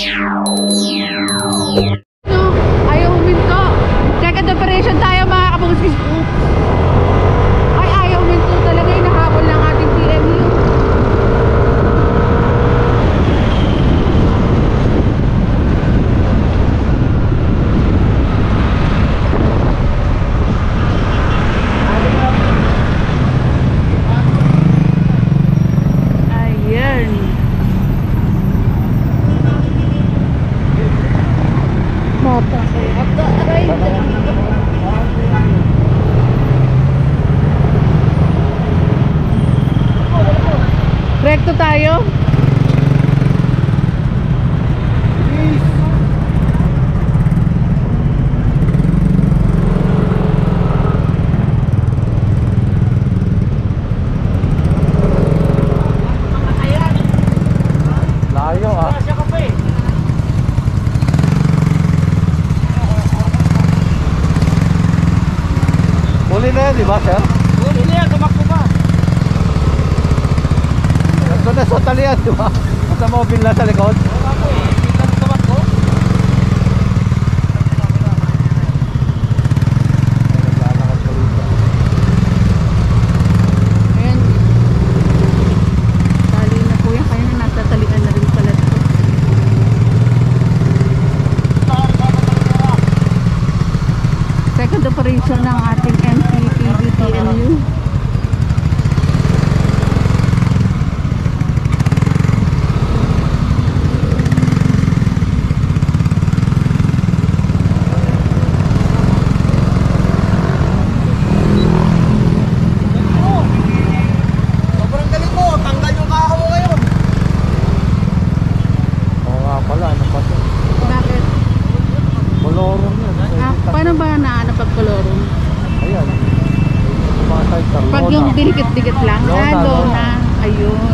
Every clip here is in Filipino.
Ayaw huminto. Second operation tayo mga kabungis. Ay, ayaw huminto talaga. Inahabol ng ating PMU. Ayan. Mata ko. Aray. Rekto tayo. Layo ah. Huli na yan, di ba sir? Huli na yan, tumakbo pa. Ito na sa talian, di ba? Sa mobile na sa likod. Ayan. Tali na po yan. Kaya na nasa talian na rin pala ito. Second operation ng ating NPPBTMU. Sobrang galing mo, tanggal yung kahaw ngayon. Oo nga pala, ano pa ito? Bakit? Bolorong yun. Paano ba naano pag kolorum? Ayan. Sumasay ka. Pag yung dikit-dikit lang. Lona, Lona. Ayun.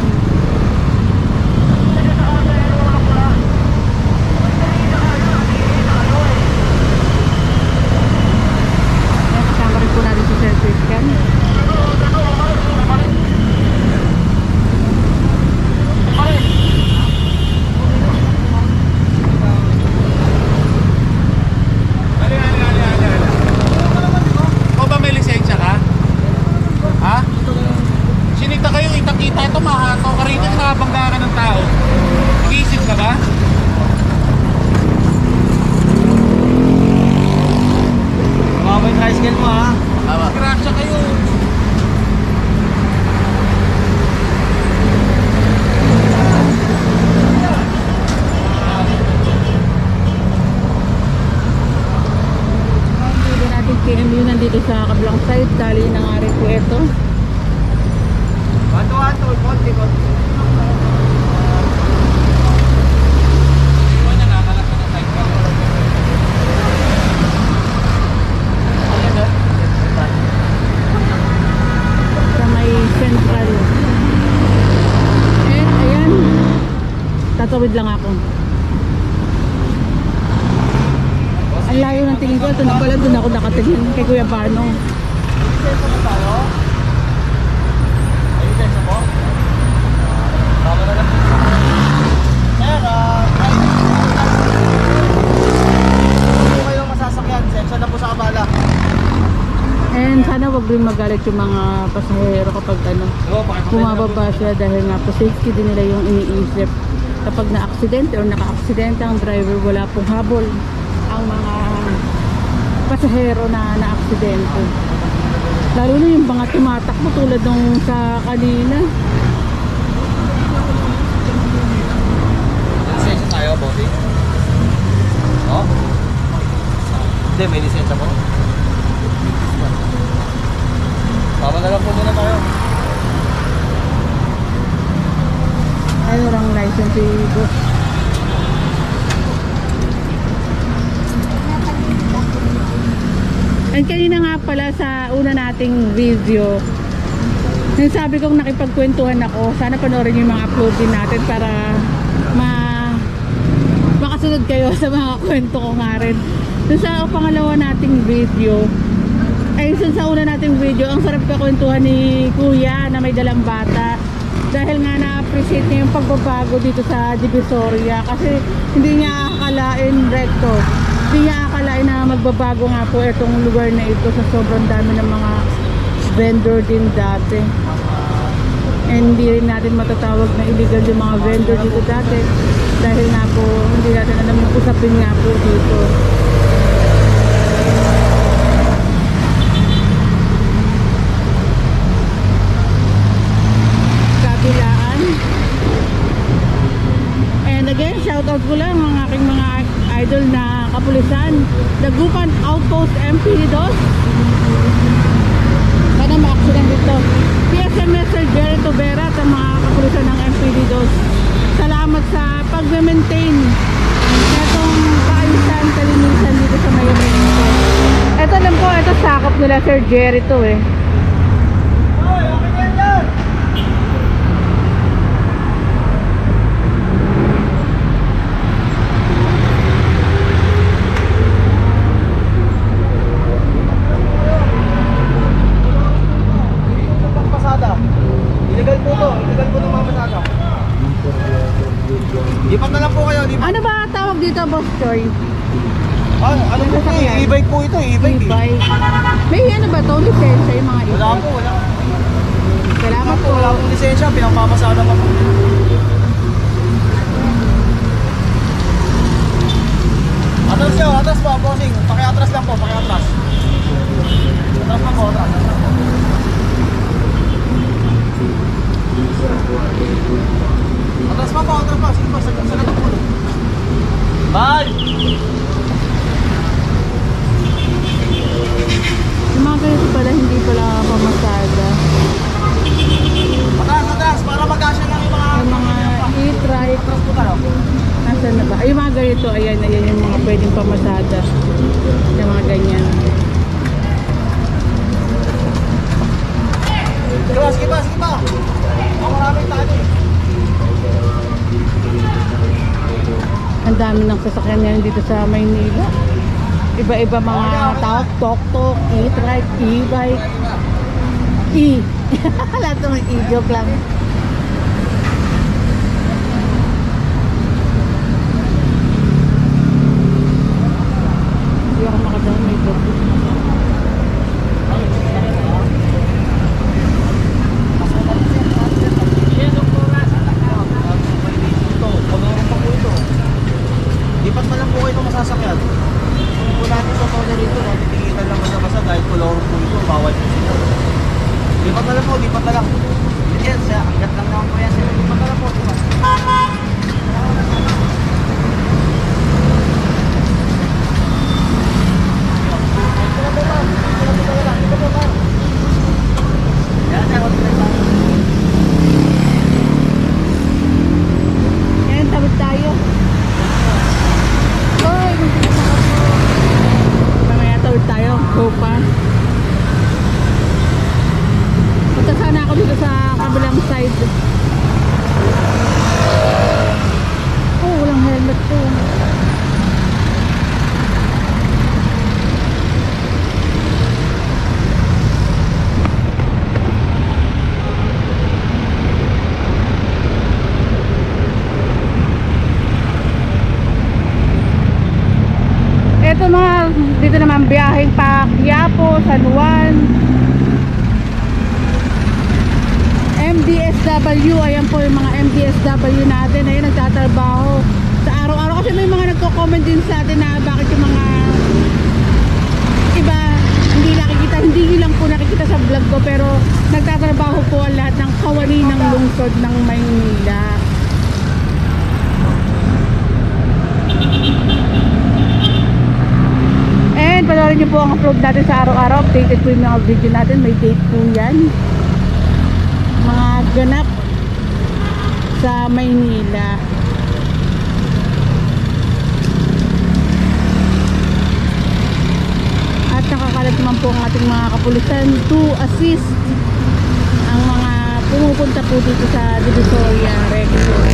Ayan, kasama rin po natin si Sir Christian. Ikaw ba may lisensya ka? Ha? Sinigta kayo, itakita ito, mahakaw ka rito, nakabangga ka ng tao. Nag-iisip ka ba? Mababa yung tricycle mo ha. Grasya kayo. Hindi natin KMU nandito sa kablang side. Tali na nga rin po ito. Wato, konti. Sa may central. And ayan. Tatawid lang ako. Ang layo ng tingin ko. Ito na pala, doon ako nakatingin kay Kuya Bano. Lisensya mo tayo? Ay, lisensya mo? Tama na lang. Sir, kung kayong masasakyan, lisensya na po sa kabala. And sana wag rin magalit yung mga pasahero kapag bumababa siya dahil nga po safety din nila yung iniisip. Kapag na-aksidente or naka-aksidente ang driver, wala pong habol ang mga pasahero na na-aksidente. Lalo na yung mga tumatakbo tulad nung sa kanina. Lisensya tayo, bossy? No? Hindi, may lisensya mo? Tama na lang po muna tayo. Ay, walang license si boss. And kanina nga pala sa una nating video, yung sabi kong nakipagkwentuhan ako, sana panoorin yung mga upload din natin para makasunod kayo sa mga kwento ko nga rin. Dun sa pangalawa nating video, ay sa una nating video, ang sarap kakwentuhan ni Kuya na may dalang bata. Dahil nga na-appreciate niya yung pagbabago dito sa Divisoria kasi hindi niya akalain recto. Hindi niya akalain na magbabago nga po itong lugar na ito sa sobrang dami ng mga vendor din dati. And hindi rin natin matatawag na illegal yung mga vendor dito dati dahil nga po hindi natin alam yung usapin nga po dito. Kabilaan. And again, shout out ko lang ang aking mga idol na kapulisan. Dagupan Outpost MP2. Sana ma-accident dito. PSMS Sir Jerry Tobera at ang mga kapulisan ng MPD2. Salamat sa pag-maintain itong kaayusan, kalinisan dito sa Mayrento. Ito lang po, ito sakop nila Sir Jerry to eh. Illegal po to. Illegal po itong mga pasada. Lipat na lang po kayo. Lipat. Ano ba tawag dito, Boss Choy? Ano po ito eh? E-bike po ito. E-bike eh. E-bike. May ano ba ito? Lisensya yung mga Wala e-bike? po. Wala. Salamat po. Wala pong lisensya. Pinagpapasada pa po. Atras nyo. Atras po. Bossing. Pakiatras lang po. Pakiatras. Atras pa po. Atras. Atras pa po. Atras pa. Sige po. Sagat po. Bye! Yung mga ganito pala, hindi pala pamasada. Atras. Atras. Para mag-asya lang yung mga... Yung mga e-trike. Atras po tayo. Nasaan na ba? Ay, yung mga ganito, ayan, ayan yung mga pwedeng pamasada. Yung mga ganyan. Sige ba? Sige ba? Sige ba? Maraming tayo eh. Ang dami ng sasakyan ngayon dito sa Maynila. Iba-iba mga tao, tok-tok, e-trike, e-bike, lahat ng e-joke lang. Hindi ako makadaan, may joke. Lipat na lang po kayo ng masasakyan. Kung natin sa kanya rito, titigitan lang basa-basa dahil kulong po ito, bawal po sila. Lipat na lang po, lipat na lang. Yan, sa hanggat lang naman po yan. Lipat na lang po, lipat. Yan, tawid tayo. Oy, mamaya tawid tayo. Go pa. Punta sana ako dito sa kabilang side. Oh, walang helmet to. Ito mga, dito naman biyaheng pa Quiapo, San Juan, MDSW. Ayan po yung mga MDSW natin. Ayan, nagtatrabaho sa araw-araw. Kasi may mga nagko-comment din sa atin na bakit yung mga iba hindi nakikita, hindi lang po nakikita sa vlog ko, pero nagtatrabaho po ang lahat ng kawani ng lungsod ng Maynila. And panoorin niyo po ang upload natin sa araw-araw. Updated po yung mga video natin. May date po yan. Mga ganap sa Maynila. At nakakalat naman po ang ating mga kapulisan to assist ang mga pumupunta po dito sa Divisoria Recto.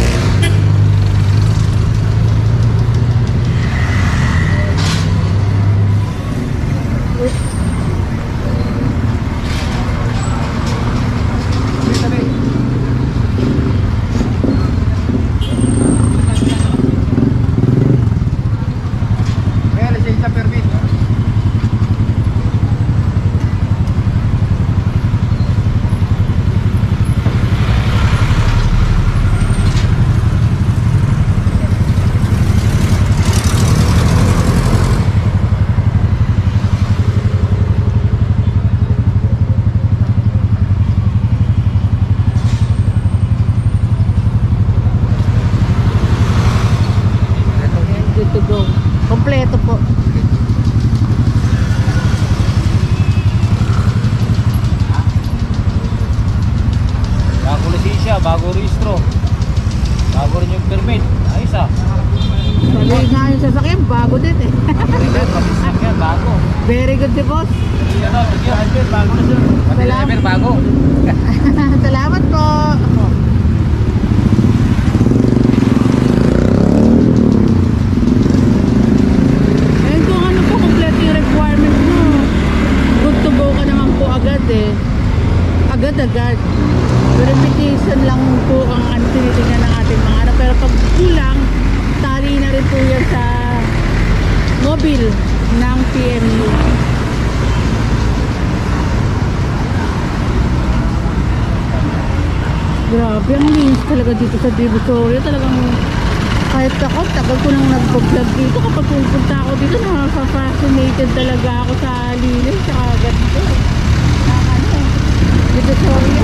good to go. Kompleto po. Bago lisensya, bago registro. Bago rin yung permit. Ayos ah. Sabi nga yung sasakyan, bago din eh. Sasakyan, bago. Very good di boss. Bago na sir. Salamat. Bago. Salamat po. Ayun kung ano po, complete yung requirement mo. Good to go ka naman po agad eh. Agad-agad. Verification lang po ang ano tinitingnan ng ating mga ano. Pero pag kulang, tali na rin po yan sa mobile ng PMU. Grabe, ang linis talaga dito sa Divisoria. Talagang kahit ako, tagal ko nang nag-vlog dito. Kapag pupunta ako dito, nakaka-fascinated talaga ako sa linis. Tsaka ganito. Divisoria.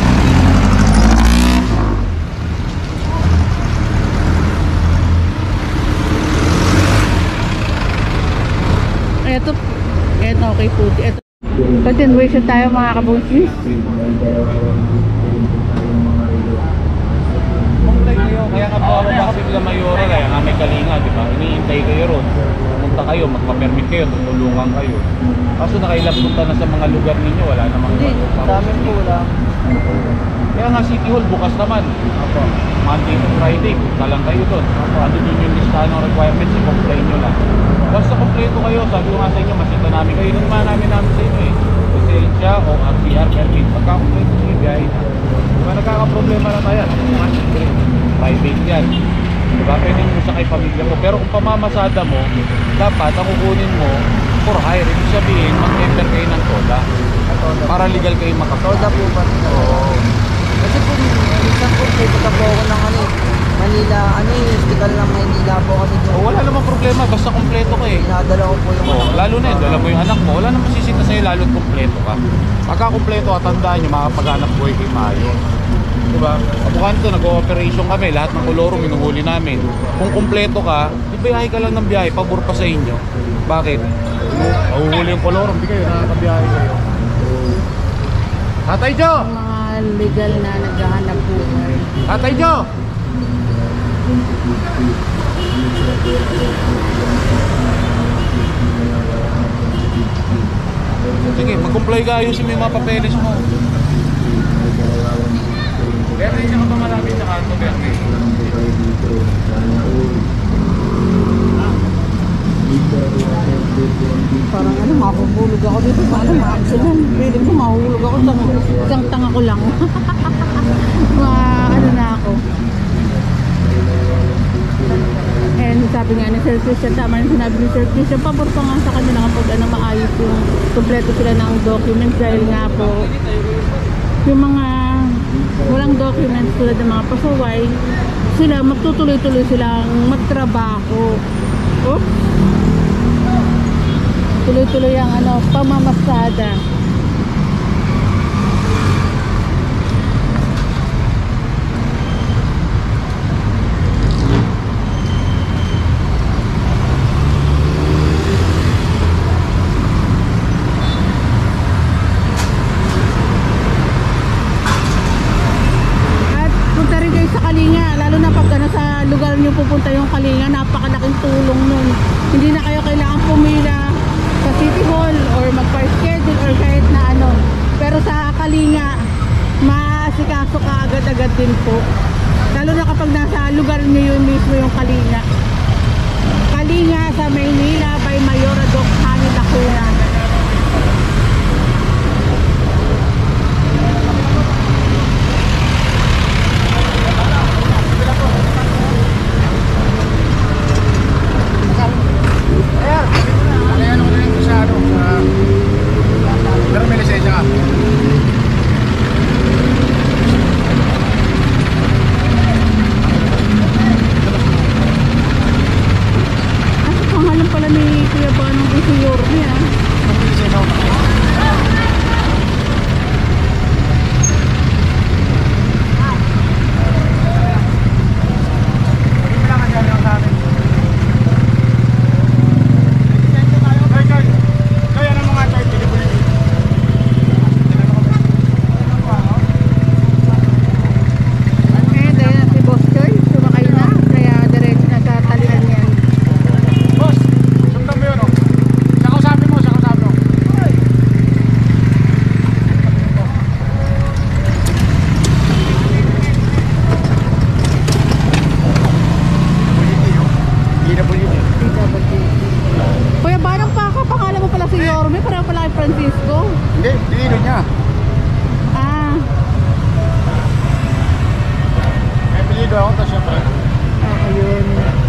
Eto, okay po. Eto. Continuation tayo mga kabunsis. Pumunta kayo, kaya nga po kami sila Mayora, kaya nga may Kalinga, di ba? Iniintay kayo ron. Pumunta kayo, magpa-permit kayo, tutulungan kayo. Kaso nakailang punta na sa mga lugar ninyo, wala namang Dami po lang. Kaya nga City Hall bukas naman. Apo. Monday to Friday, punta lang kayo doon. Ano din yung listahan ng requirements, i-complain nyo lang. Basta kompleto kayo, sabi ko nga sa inyo, masita namin kayo. Nung namin sa inyo eh. Lisensya o RCR permit. Pagka-kompleto sa inyo, biyahe na. Diba nagkakaproblema na tayo. Private yan. Diba pwede mo sa kay pamilya mo. Pero kung pamamasada mo, dapat ang kukunin mo for hire. Ibig sabihin, mag-enter kayo ng TOLA. Para legal kayo makapag. Toda po ba? Oo. Kasi po, minsan po, pupunta po ako ng Manila, hospital ng Manila po kasi O, wala namang problema, basta kompleto ka eh. Pinadala ko po yung Oh, lalo na yun, dala mo yung anak mo, wala namang sisita sa'yo lalo't kompleto ka. Pagka kompleto ka, tandaan nyo, makapaghanap buhay kayo maayos. Diba? Kabukan to, nag-ooperation kami, lahat ng koloro minuhuli namin. Kung kompleto ka, di biyahe ka lang ng biyahe, pabor pa sa inyo. Bakit? Mahuhuli yung koloro, hindi kayo, nakakabiyahe kayo. Tatay Jo! Mga legal na naghahanap buhay. Tatay Jo! Sige, mag-comply ka, ayusin mo yung mga papeles mo. Pero hindi ka ba malapit sa kanto, Berke? Parang ano, mahuhulog ako dito. Paano ma-accident? Pwede ko mahulog ako. Isang tanga ko lang. Ano na ako. And sabi nga ni Sir Christian, tama na sinabi ni Sir Christian, pabor pa nga sa kanila kapag maayos yung kompleto sila ng documents dahil nga po yung mga walang documents tulad ng mga pasaway, sila magtutuloy-tuloy silang magtrabaho. Oh? Tuloy-tuloy ang pamamasada. Lugar nyo pupunta yung Kalinga, napakalaking tulong nun. Hindi na kayo kailangan pumila sa City Hall or magpa-schedule or kahit na ano. Pero sa Kalinga, maasikaso ka agad-agad din po. Lalo na kapag nasa lugar nyo yun mismo yung Kalinga. Kalinga sa Maynila by Mayora Doc Hani Lacuna. Pero may lisensya ka. Pangalan pala ni Kuya Banong Busiyor niya. Yorme, pareho pala kay Francisco. Hindi, dinilo niya. Ah, May pilido ako, tapos syempre. ayun.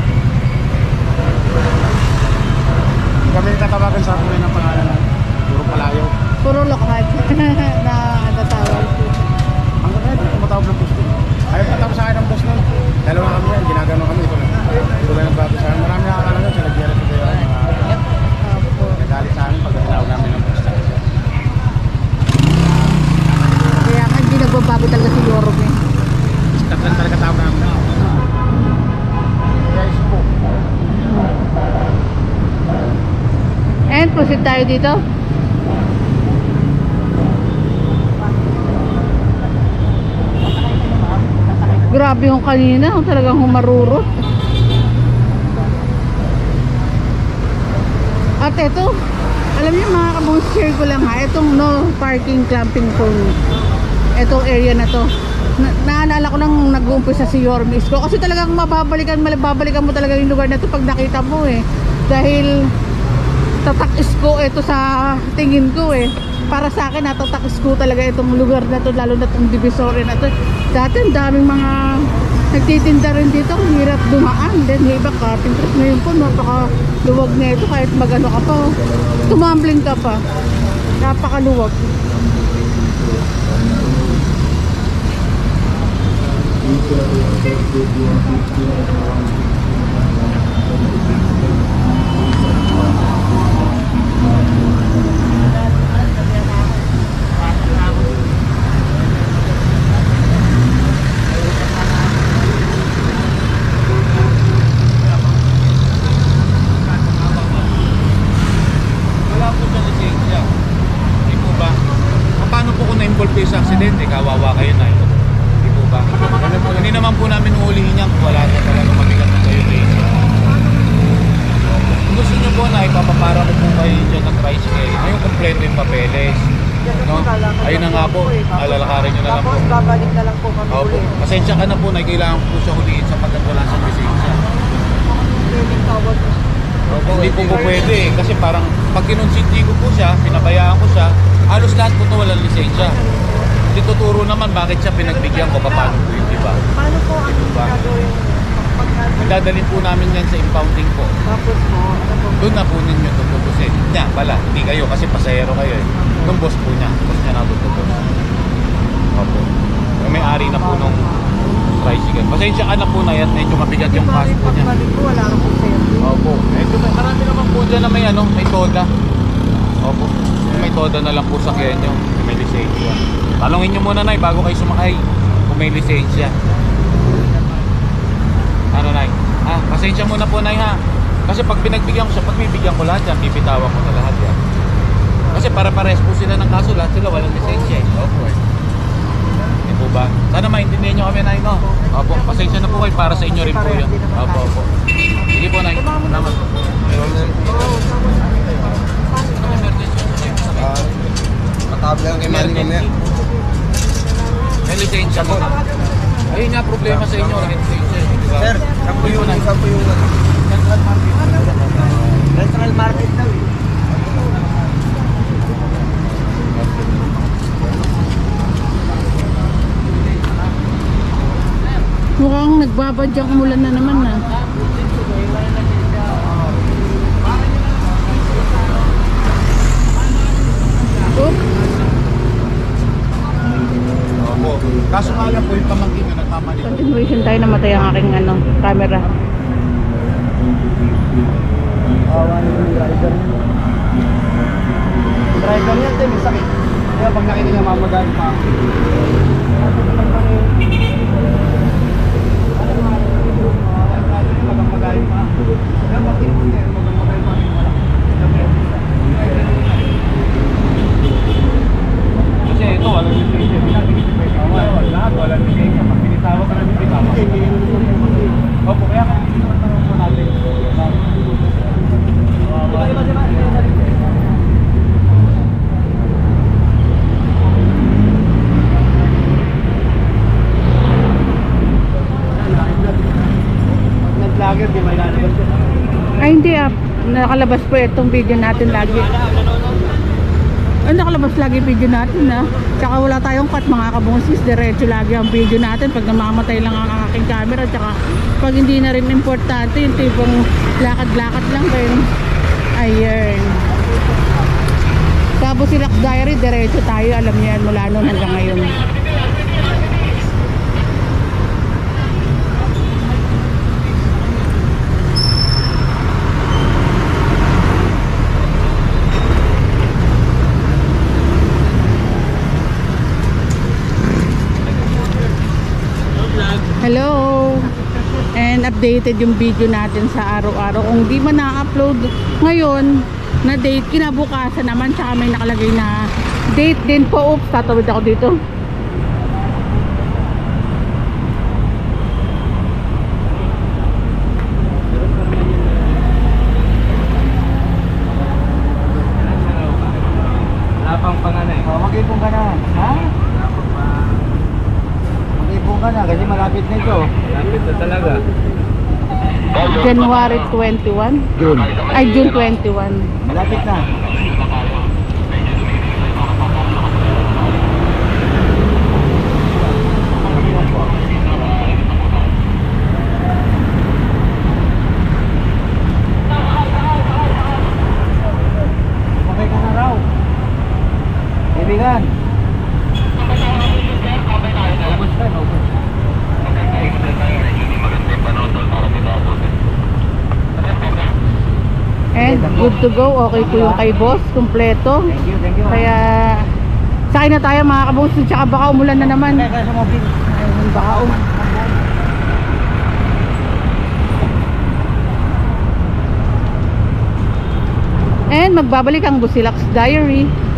Kami tatawagan sa akin ng pangalan. Puro palayo. Puro lokhat na natawag. Ang kahit tumatawag ng post nun. Ayaw patawag sa akin ng post nun. Dalawa kami yan, ginagano kami. Ito lang. Ito lang nagbago sa akin. Marami nakakala nun, sa nagyari ko kayo. Nagalit sa akin pag tinawag namin ng post. Kaya nga hindi nagbabago talaga si Yorme. Stop lang talaga tawag namin. Guys po. And proceed tayo dito. Grabe yung kanina, talagang humarurot. At ito, alam niyo mga kabong, share ko lang ha, itong no parking clamping zone. Itong area na to. Naalala ko nang nag-uumpisa si Yorme Isko. Kasi talagang babalikan mo talaga yung lugar na to pag nakita mo eh. Dahil tatak isko ito sa tingin ko eh. Para sa akin tatak isko talaga itong lugar na to, lalo na itong Divisoria na to. Dati ang daming mga nagtitinda rin dito, ang hirap dumaan. Then iba cutting truck ngayon po, napakaluwag na ito kahit magano ka pa. Tumambling ka pa. Napakaluwag. Wala po sa lisensya. Hindi po ba? Paano po kung na-involve kayo sa aksidente? Kawawa kayo na yun. Hindi po ba? Hindi naman po namin uhulihin yan kung wala na talaga mabigat na kayo lisensya. Kung gusto nyo po na ipapapara ko po kayo dyan ng tricycle, ngayon kompleto yung papeles. No? Ayun na nga po, alalakarin nyo na lang po. Tapos babalik na lang po kami Opo. ulit. Pasensya ka na po na kailangan po siya huliin sapagkat wala siyang lisensya. Pwedeng tawag. Hindi po po pwede eh. Kasi parang pag kinonsinti ko po siya, pinabayaan ko siya, halos lahat po ito walang lisensya. Hindi tuturo naman bakit siya pinagbigyan ko, paano po yun, di ba? Paano po ang Diba? gagawin? Dadalhin po namin yan sa impounding po. Tapos po, ano po? Doon na po ninyo tututusin. Niya pala, hindi kayo kasi pasahero kayo eh. Nung boss po niya, boss niya natututusin. Opo. Yung may-ari na po nung tricycle. Pasensya ka na po na yan, medyo mabigat yung kaso po niya. Pagbalik ko, wala akong service. Opo. Medyo marami naman po dyan na may may toda. Opo. May toda na lang po sa Kenyo. May lisensya. Talungin nyo muna, Nay, bago kayo sumakay kung may lisensya. Ano, Nay? Pasensya muna po, Nay, ha? Kasi pag pinagbigyan ko siya, pag bibigyan ko lahat yan, bibitawan ko na lahat yan. Kasi para-pares po sila ng kaso, lahat sila walang lisensya. Opo eh. Hindi po ba? Sana maintindihan nyo kami, Nay, no? Opo, pasensya na po kayo, para sa inyo rin po yun. Opo, opo. Sige po, Nay. Salamat. Matabla ang May lisensya po. Ayun nga, problema sa inyo. May lisensya. Diba? Sir, saan po yung Central Market. Central Market daw eh. Mukhang nagbabadyang umulan na naman na. Oop. Opo. Kaso nga lang po yung pamangkin na nagmamali. Continuation tayo, namatay ang aking camera. driver niya, may sakit. Kaya pag nakita niya mamagaling pa. Kasi ito, walang lisensya. Lahat walang lisensya. Pag pinitawag ka na pinitawag. Opo, kaya hindi naman tanong po natin. Nag-vlogger, di may lalabas yun. Ay hindi nakalabas po itong video natin lagi. Ay, nakalabas lagi yung video natin na. Tsaka wala tayong cut mga kabungsis. Diretso lagi ang video natin pag namamatay lang ang aking camera. Tsaka pag hindi na rin importante yung tipong lakad-lakad lang kayo. Ayan. Tapos si Lux Diary, diretso tayo. Alam niyo yan mula noon hanggang ngayon. Hello! And updated yung video natin sa araw-araw. Kung di man na-upload ngayon na date, kinabukasan naman, tsaka may nakalagay na date din po. Oops, tatawid ako dito. Wala pang panganay. Oh, mag-ipon ka na. Ha? Mag-ipon ka na kasi malapit na ito. Malapit na talaga. January 21? June. Ay, June 21. Malapit na. Okay ka na raw. Kaibigan. Ubus ka, ubus. And good to go. Okay po yung kay boss. Kompleto. Thank you. Kaya sakay na tayo mga kabungsis. Tsaka baka umulan na naman. Kaya sa mobil. Ayun, baka And magbabalik ang Busilak's Diary.